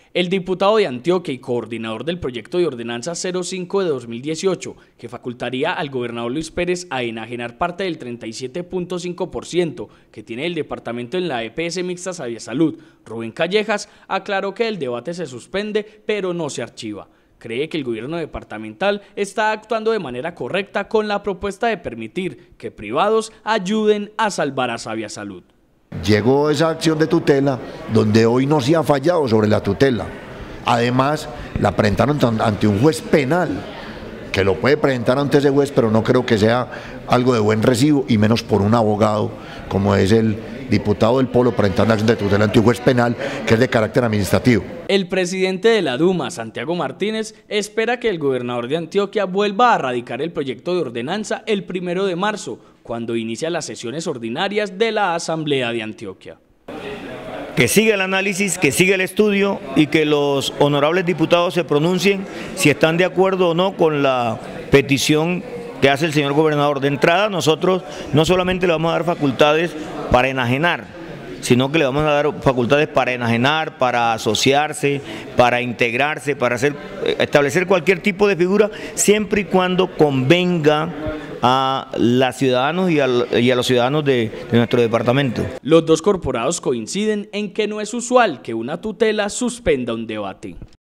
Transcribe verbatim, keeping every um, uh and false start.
El diputado de Antioquia y coordinador del proyecto de ordenanza cero cinco de dos mil dieciocho, que facultaría al gobernador Luis Pérez a enajenar parte del treinta y siete punto cinco por ciento que tiene el departamento en la E P S Mixta Sabiasalud, Rubén Callejas, aclaró que el debate se suspende, pero no se archiva. Cree que el gobierno departamental está actuando de manera correcta con la propuesta de permitir que privados ayuden a salvar a Sabiasalud. Llegó esa acción de tutela donde hoy no se ha fallado sobre la tutela. Además, la presentaron ante un juez penal, que lo puede presentar ante ese juez, pero no creo que sea algo de buen recibo, y menos por un abogado como es el diputado del Polo presentando acción de tutela ante un juez penal que es de carácter administrativo. El presidente de la Duma, Santiago Martínez, espera que el gobernador de Antioquia vuelva a radicar el proyecto de ordenanza el primero de marzo, cuando inicia las sesiones ordinarias de la Asamblea de Antioquia. Que siga el análisis, que siga el estudio y que los honorables diputados se pronuncien si están de acuerdo o no con la petición que hace el señor gobernador. De entrada, nosotros no solamente le vamos a dar facultades para enajenar, sino que le vamos a dar facultades para enajenar, para asociarse, para integrarse, para hacer, establecer cualquier tipo de figura, siempre y cuando convenga a los ciudadanos y a, y a los ciudadanos de, de nuestro departamento. Los dos corporados coinciden en que no es usual que una tutela suspenda un debate.